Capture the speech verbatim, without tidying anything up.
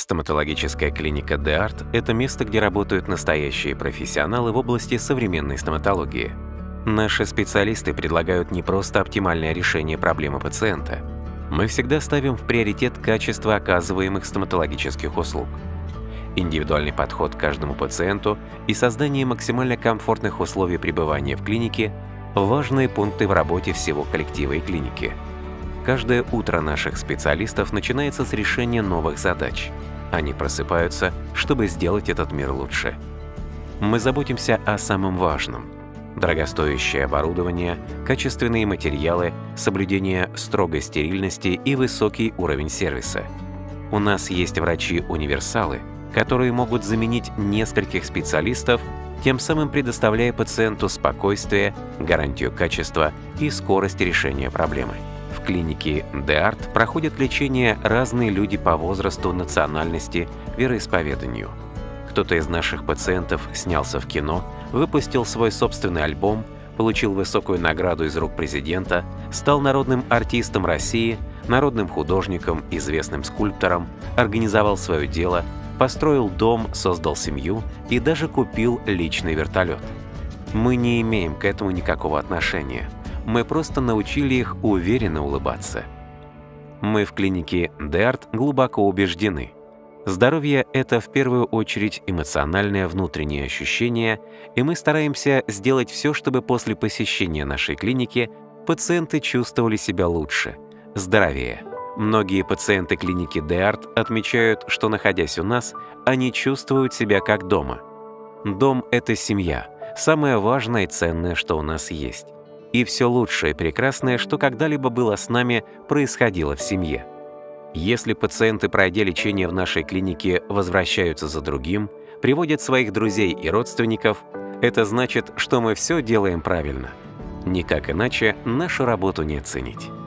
Стоматологическая клиника Деарт – это место, где работают настоящие профессионалы в области современной стоматологии. Наши специалисты предлагают не просто оптимальное решение проблемы пациента. Мы всегда ставим в приоритет качество оказываемых стоматологических услуг. Индивидуальный подход к каждому пациенту и создание максимально комфортных условий пребывания в клинике – важные пункты в работе всего коллектива и клиники. Каждое утро наших специалистов начинается с решения новых задач. Они просыпаются, чтобы сделать этот мир лучше. Мы заботимся о самом важном – дорогостоящее оборудование, качественные материалы, соблюдение строгой стерильности и высокий уровень сервиса. У нас есть врачи-универсалы, которые могут заменить нескольких специалистов, тем самым предоставляя пациенту спокойствие, гарантию качества и скорость решения проблемы. В клинике Деарт проходят лечение разные люди по возрасту, национальности, вероисповеданию. Кто-то из наших пациентов снялся в кино, выпустил свой собственный альбом, получил высокую награду из рук президента, стал народным артистом России, народным художником, известным скульптором, организовал свое дело, построил дом, создал семью и даже купил личный вертолет. Мы не имеем к этому никакого отношения. Мы просто научили их уверенно улыбаться. Мы в клинике Деарт глубоко убеждены. Здоровье – это в первую очередь эмоциональное внутреннее ощущение, и мы стараемся сделать все, чтобы после посещения нашей клиники пациенты чувствовали себя лучше, здоровее. Многие пациенты клиники Деарт отмечают, что, находясь у нас, они чувствуют себя как дома. Дом – это семья, самое важное и ценное, что у нас есть. И все лучшее и прекрасное, что когда-либо было с нами, происходило в семье. Если пациенты, пройдя лечение в нашей клинике, возвращаются за другим, приводят своих друзей и родственников, это значит, что мы все делаем правильно. Никак иначе нашу работу не оценить.